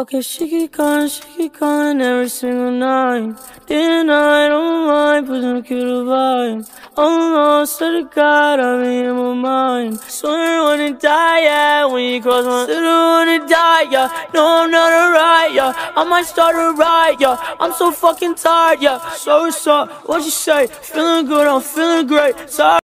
Okay, she keep calling every single night. Day and night, on my mind, pushing a cute vibe. Oh no, swear to God, I'm in my mind. Swear I wanna die, yeah, when you cross my swear I wanna die, yeah. No, I'm not alright, yeah. I might start a riot, yeah. I'm so fucking tired, yeah. So what's up? What you say? Feeling good, I'm feeling great. Sorry.